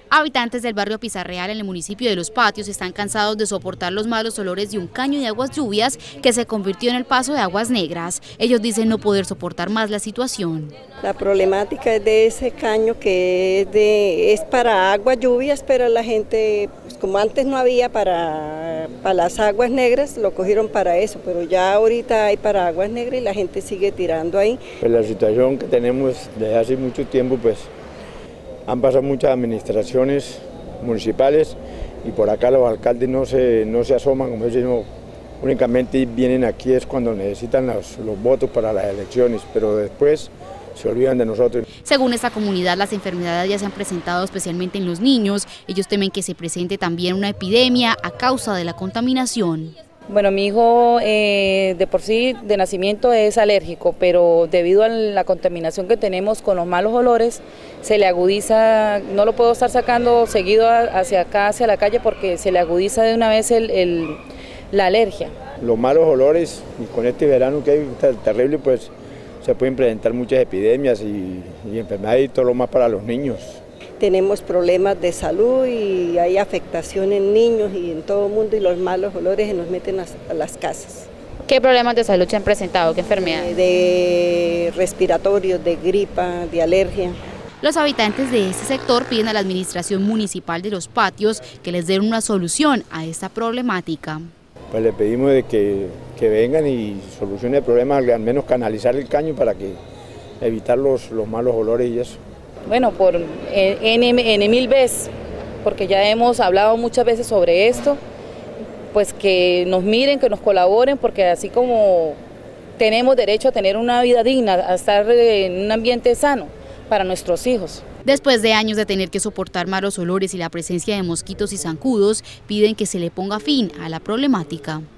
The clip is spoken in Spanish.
Habitantes del barrio Pizarreal en el municipio de Los Patios están cansados de soportar los malos olores de un caño de aguas lluvias que se convirtió en el paso de aguas negras. Ellos dicen no poder soportar más la situación. La problemática es de ese caño que es para aguas lluvias, pero la gente, pues como antes no había para las aguas negras, lo cogieron para eso, pero ya ahorita hay para aguas negras y la gente sigue tirando ahí. Pues la situación que tenemos desde hace mucho tiempo, pues han pasado muchas administraciones municipales y por acá los alcaldes no se asoman, como yo, únicamente vienen aquí es cuando necesitan los votos para las elecciones, pero después se olvidan de nosotros. Según esta comunidad, las enfermedades ya se han presentado especialmente en los niños. Ellos temen que se presente también una epidemia a causa de la contaminación. Bueno, mi hijo de por sí de nacimiento es alérgico, pero debido a la contaminación que tenemos con los malos olores, se le agudiza, no lo puedo estar sacando seguido hacia acá, hacia la calle, porque se le agudiza de una vez la alergia. Los malos olores, y con este verano que hay terrible, pues se pueden presentar muchas epidemias y enfermedades y todo lo más para los niños. Tenemos problemas de salud y hay afectación en niños y en todo el mundo y los malos olores se nos meten a las casas. ¿Qué problemas de salud se han presentado? ¿Qué enfermedades? De respiratorios, de gripa, de alergia. Los habitantes de este sector piden a la administración municipal de Los Patios que les den una solución a esta problemática. Pues le pedimos de que vengan y solucionen el problema, al menos canalizar el caño para que evitar los malos olores y eso. Bueno, por N mil veces, porque ya hemos hablado muchas veces sobre esto, pues que nos miren, que nos colaboren, porque así como tenemos derecho a tener una vida digna, a estar en un ambiente sano para nuestros hijos. Después de años de tener que soportar malos olores y la presencia de mosquitos y zancudos, piden que se le ponga fin a la problemática.